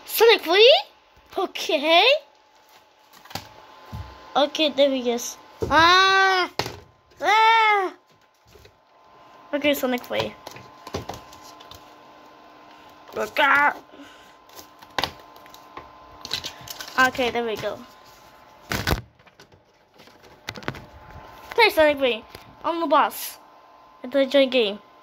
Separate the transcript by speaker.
Speaker 1: Sonic Free? Okay. Okay, there he is. Okay, Sonic Free. Okay, there we go. Play Sonic Free on the boss. It's a joint game.